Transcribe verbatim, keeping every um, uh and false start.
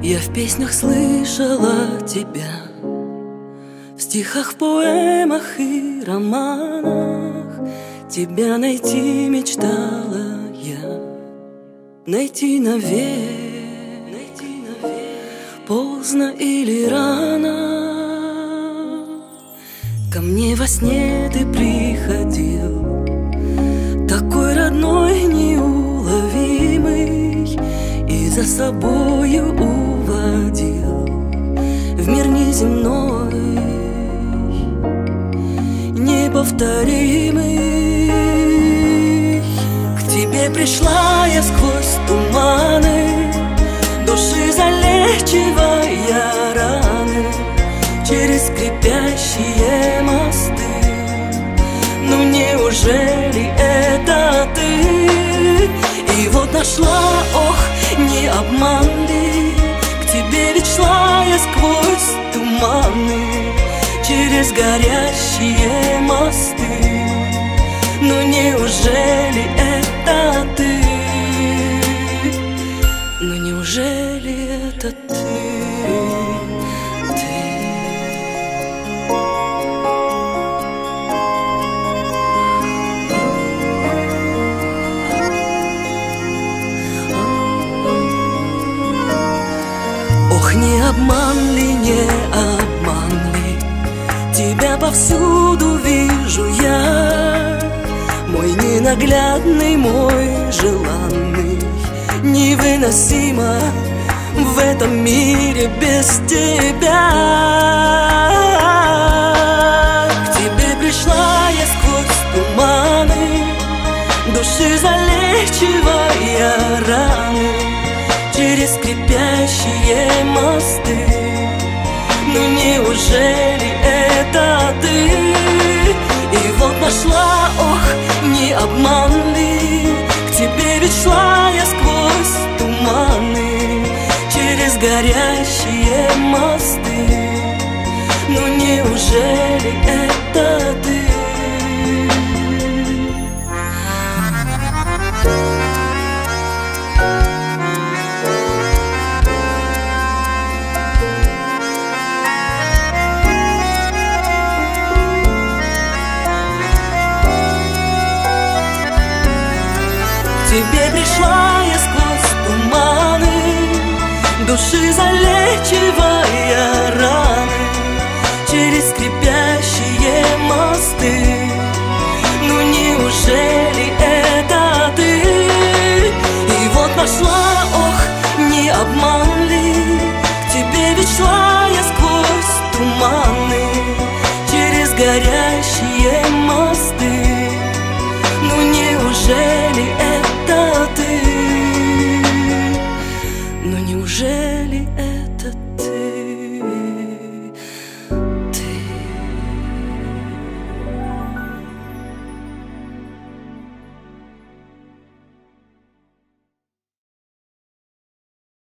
Я в песнях слышала тебя, в стихах, в поэмах и романах. Тебя найти мечтала я, найти навек, найти навек. Поздно или рано ко мне во сне ты приходил, такой родной, неуловимый, и за собою уводил в мир неземной, неповторимый. К тебе пришла я сквозь туманы, души залечивая раны, через скрипящие мосты. Ну неужели это ты? И вот нашла, ох, не обман ли? К тебе ведь шла я сквозь туманы, через горящие мосты. Ну неужели это ты? Ну неужели это ты? Ох, не обман ли, не обман ли? Тебя повсюду вижу я, мой ненаглядный, мой желанный. Невыносимо в этом мире без тебя. К тебе пришла я сквозь туманы, души залечивая раны, через скрипящие мосты. Ну неужели это ты? И вот нашла, ох, не обман ли? К тебе ведь шла я сквозь туманы, через горящие мосты. Ну неужели это ты? К тебе пришла я сквозь туманы, души залечивая раны, через скрипящие мосты. Ну неужели